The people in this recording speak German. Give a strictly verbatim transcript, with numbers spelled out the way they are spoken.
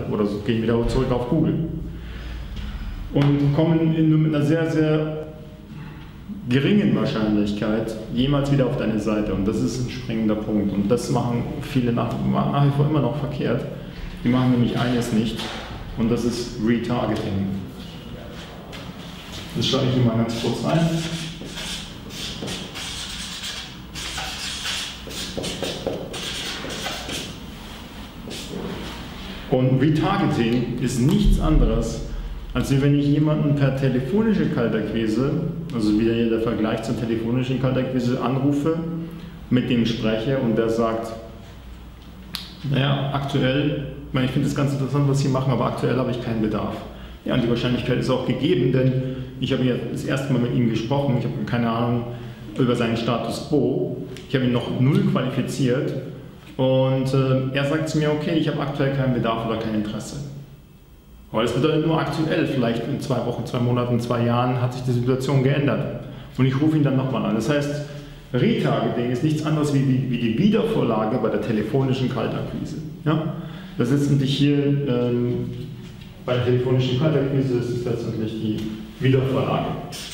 Seite oder so, gehen wieder zurück auf Google und kommen in, mit einer sehr, sehr geringen Wahrscheinlichkeit jemals wieder auf deine Seite, und das ist ein springender Punkt, und das machen viele nach, nach wie vor immer noch verkehrt. Die machen nämlich eines nicht, und das ist Retargeting. Das schreibe ich hier mal ganz kurz rein. Und Retargeting ist nichts anderes, als wenn ich jemanden per telefonische Kaltakquise, also wieder hier der Vergleich zur telefonischen Kaltakquise, anrufe, mit dem spreche und der sagt, naja, aktuell, ich meine, ich finde es ganz interessant, was Sie machen, aber aktuell habe ich keinen Bedarf. Ja, und die Wahrscheinlichkeit ist auch gegeben, denn ich habe ja das erste Mal mit ihm gesprochen, ich habe keine Ahnung über seinen Status quo, ich habe ihn noch null qualifiziert und äh, er sagt zu mir, okay, ich habe aktuell keinen Bedarf oder kein Interesse. Aber das bedeutet nur aktuell, vielleicht in zwei Wochen, zwei Monaten, zwei Jahren hat sich die Situation geändert und ich rufe ihn dann nochmal an. Das heißt, Retargeting ist nichts anderes wie die, wie die Wiedervorlage bei der telefonischen Kaltakquise. Ja? Das ist letztendlich hier ähm, bei der telefonischen Kaltakquise, das ist letztendlich die Wiedervorlage.